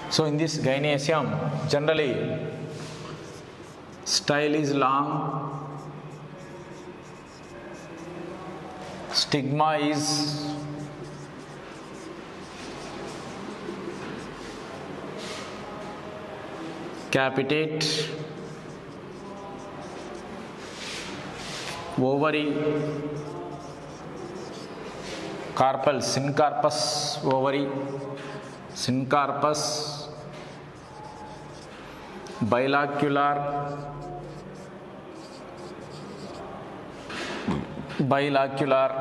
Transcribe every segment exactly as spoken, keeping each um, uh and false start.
So in this gynecium, generally style is long, stigma is capitate, ovary, carpal, syncarpus ovary, syncarpus, bilocular, bilocular,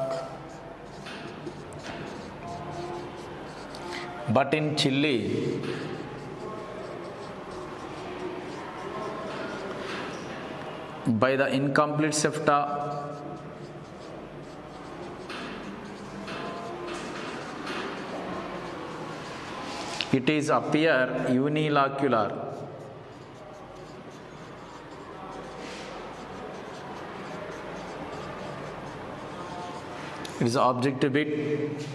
but in chili, by the incomplete septa, it is appear unilocular. It is objective bit.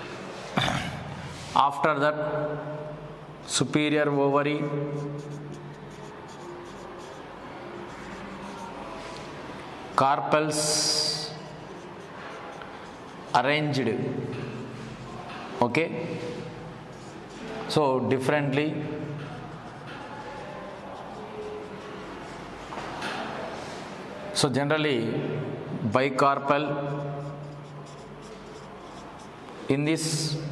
After that, superior ovary, carpels arranged. Okay, so differently. So generally bicarpal. In this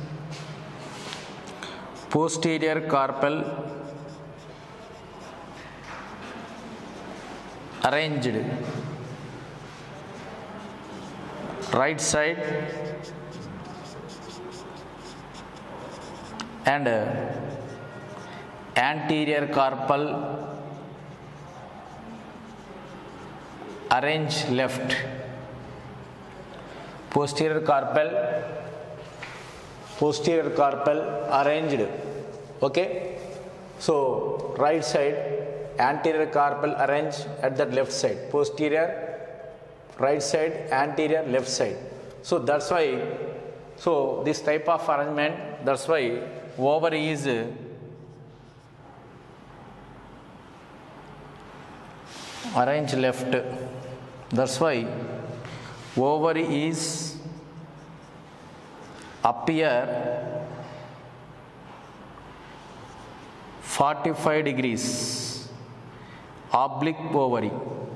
posterior carpal arranged, right side and anterior carpal arranged left, posterior carpal posterior carpal arranged. Okay, so right side anterior carpal arranged at the left side, posterior right side, anterior left side. So that's why, so this type of arrangement, that's why ovary is arranged left. That's why ovary is appear forty-five degrees, oblique ovary,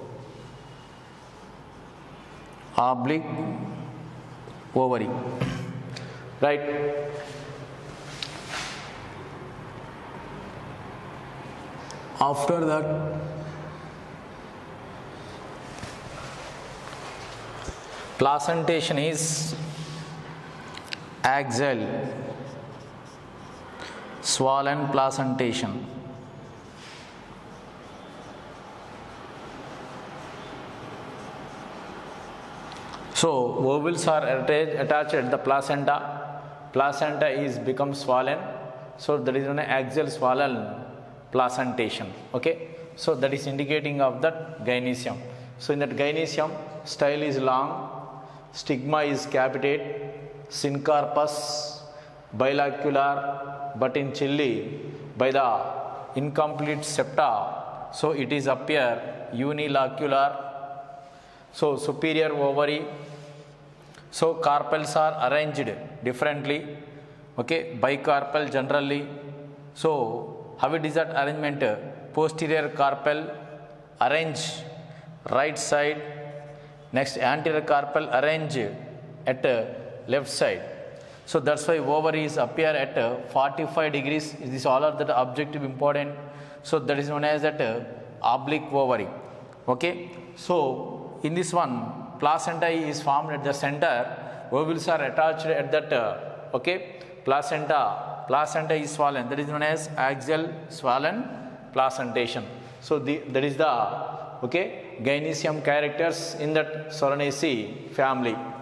oblique ovary, right? After that, placentation is axial, swollen placentation. So ovules are attached at the placenta. Placenta is become swollen. So that is an axial swollen placentation. Okay. So that is indicating of that gynecium. So in that gynecium, style is long, stigma is capitate, syncarpus, bilocular, but in chili by the incomplete septa, so it is appear unilocular. So superior ovary, so carpels are arranged differently. Okay, bicarpal generally. So how it is that arrangement? Posterior carpal arrange right side, next anterior carpal arrange at left side. So that's why ovaries appear at forty-five degrees. This all are the objective important. So that is known as that oblique ovary. Okay. So in this one, placenta is formed at the center. Ovules are attached at that. Okay. Placenta. Placenta is swollen. That is known as axial swollen placentation. So the, that is the okay gynecium characters in that Solanaceae family.